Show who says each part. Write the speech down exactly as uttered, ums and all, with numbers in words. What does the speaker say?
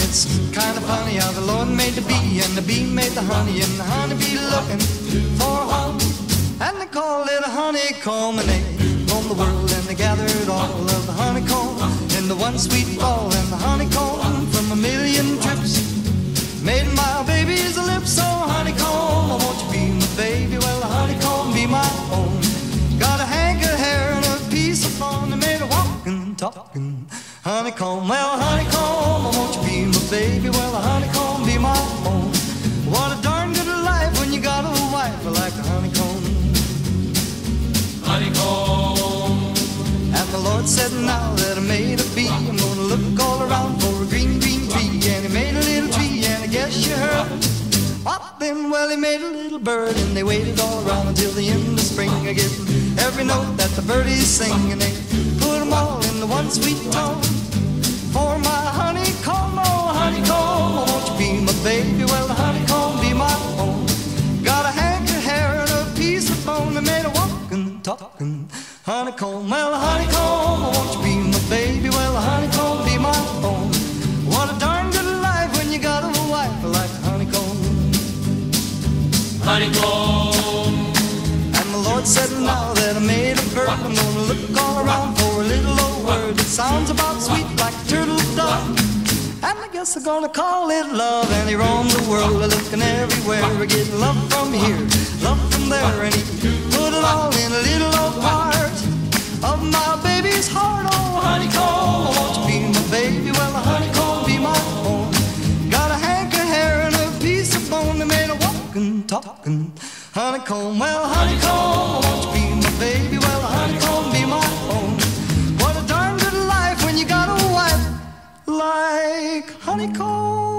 Speaker 1: it's kind of funny how the Lord made the bee, and the bee made the honey, and the honey bee looking for a home. And they called it a honeycomb, and they roamed the world, and they gathered all of the honeycomb in the one sweet fall. And the honeycomb from a million trips made my baby's lips. So honeycomb, won't you be my baby? Well, the honeycomb be my own. Got a hank of hair and a piece of bone, they made a walking, talking honeycomb. Well, honeycomb, won't you be my baby? Well, the honeycomb be my own. What a darn good life when you got a wife like a honeycomb. Honeycomb. And the Lord said, now that I made a bee, I'm gonna look all around for a green, green tree. And he made a little tree, and I guess you heard what then? Well, he made a little bird, and they waited all around until the end of spring, getting every note that the birdies sing, and they put them all in the one sweet tone. For my honeycomb, oh honeycomb, won't you be my baby? Well, the honeycomb be my own. Got a hank of hair and a piece of bone, they made a walking, talking honeycomb. Well, the honeycomb, won't you be my baby? Well, the honeycomb be my own. What a darn good life when you got a wife like a honeycomb. Honeycomb. And the Lord said, now that I made a bird, I'm gonna look all around for a little old word that sounds about sweet like a turtle dove. And I guess they're gonna call it love. And he roamed the world looking everywhere, getting love from here, love from there. And he put it all in a little old part of my baby's heart. Oh honeycomb, won't you be my baby? Well, the honeycomb be my own. Got a hank of hair and a piece of bone, they made a walking, talking honeycomb. Well, honeycomb, won't you be my baby? Well, the honeycomb be my own. What a darn good life when you got a wife like honeycomb.